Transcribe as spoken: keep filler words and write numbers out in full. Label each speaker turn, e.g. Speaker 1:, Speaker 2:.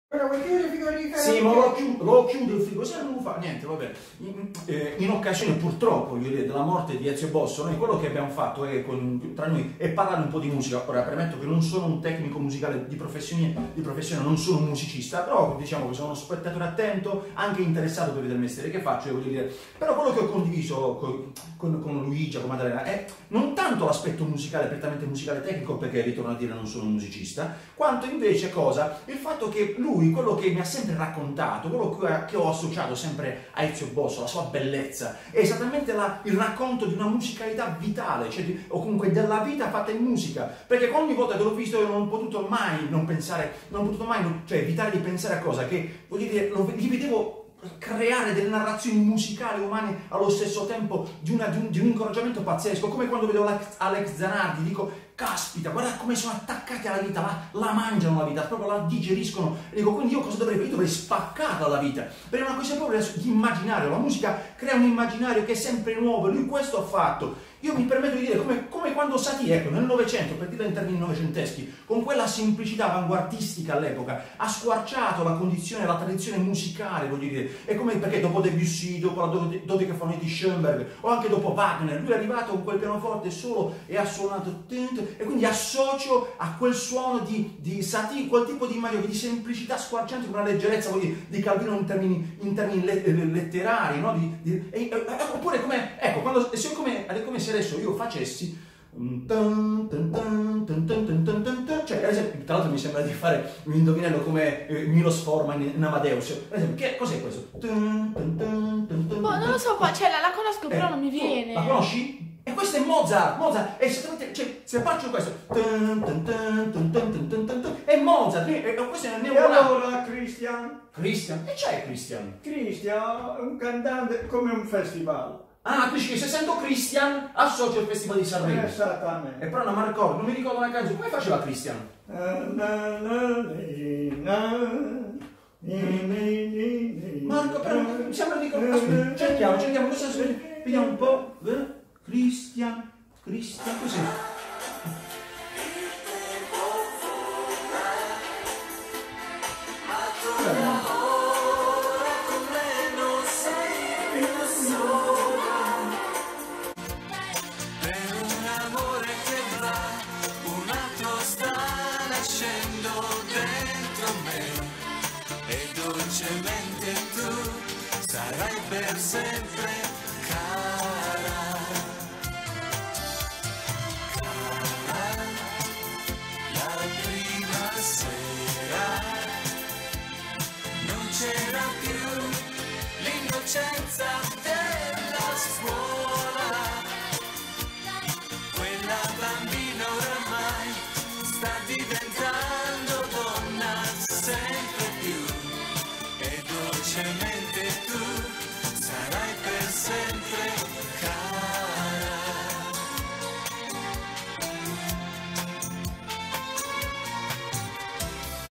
Speaker 1: Però vuoi chiudere il frigorifero?
Speaker 2: Sì, ma lo chiudo, lo chiudo il frigo, se non lo fa niente, vabbè. In, eh, in occasione purtroppo io dire, della morte di Ezio Bosso, noi quello che abbiamo fatto è, con, tra noi, è parlare un po' di musica. Ora premetto che non sono un tecnico musicale di professione, di professione, non sono un musicista, però diciamo che sono uno spettatore attento, anche interessato per vedere il mestiere che faccio, voglio dire. Però quello che ho condiviso con, con, con Luigi, con Maddalena, è non tanto l'aspetto musicale, prettamente musicale tecnico, perché ritorno a dire non sono un musicista, quanto invece cosa? Il fatto che lui, quello che mi ha sempre raccontato, quello che ho associato sempre a Ezio Bosso, la sua bellezza, è esattamente la, il racconto di una musicalità vitale, cioè di, o comunque della vita fatta in musica, perché ogni volta che l'ho visto io non ho potuto mai non pensare, non ho potuto mai, non, cioè evitare di pensare a cosa, che voglio dire, lo, gli vedevo creare delle narrazioni musicali umane allo stesso tempo di, una, di, un, di un incoraggiamento pazzesco, come quando vedevo Alex, Alex Zanardi, dico caspita, guarda come sono attaccati alla vita, la, la mangiano la vita, proprio la digeriscono, e dico quindi io cosa dovrei fare? Io dovrei spaccarla la vita, perché è una cosa proprio di immaginario, la musica crea un immaginario che è sempre nuovo, e lui questo ha fatto. Io mi permetto di dire, come, come quando Satie, ecco, nel Novecento, per dirla in termini novecenteschi, con quella semplicità avanguardistica all'epoca, ha squarciato la condizione, la tradizione musicale, voglio dire. È come perché dopo Debussy, dopo la dodecafonia di Schoenberg, o anche dopo Wagner, lui è arrivato con quel pianoforte solo e ha suonato, e quindi associo a quel suono di, di Satie, quel tipo di immagine, di semplicità squarciante, con una leggerezza, voglio dire, di Calvino in termini, in termini letterari, no? Di, di, e, e, oppure come, ecco, quando, se come, è come se adesso io facessi cioè, ad esempio, tra l'altro mi sembra di fare un indovinello come eh, Milos Forman in, in Amadeus. Ad esempio, che cos'è questo?
Speaker 3: Boh, non lo so, cioè la, la conosco, però
Speaker 2: eh,
Speaker 3: non mi viene.
Speaker 2: La conosci? E questo è Mozart, Mozart, è esattamente, cioè, se faccio questo, è Mozart, e questo è il
Speaker 1: E allora Christian?
Speaker 2: Christian? E c'è Christian?
Speaker 1: Christian è un cantante come un festival.
Speaker 2: Ah, quindi se sento Christian associo al Festival di Sanremo.
Speaker 1: Esattamente.
Speaker 2: E però non mi ricordo, non mi ricordo una canzone. Come faceva Christian? Marco, però mi sembra di... Aspetta, cerchiamo, cerchiamo, cosa... Vediamo un po'. Christian, Christian, così.
Speaker 4: Dolcemente tu sarai per sempre cara, cara, la prima sera non c'era più l'innocenza.